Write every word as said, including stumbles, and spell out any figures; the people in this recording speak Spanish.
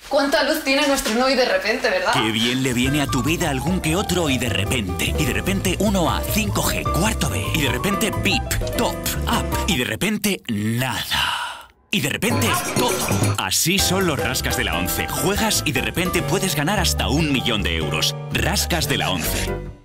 cuánta luz tiene nuestro no y de repente, ¿verdad? Qué bien le viene a tu vida algún que otro y de repente. Y de repente uno A, cinco G, cuarto B. Y de repente Bip, Top, Up. Y de repente nada. Y de repente todo. Así son los Rascas de la once. Juegas y de repente puedes ganar hasta un millón de euros. Rascas de la once.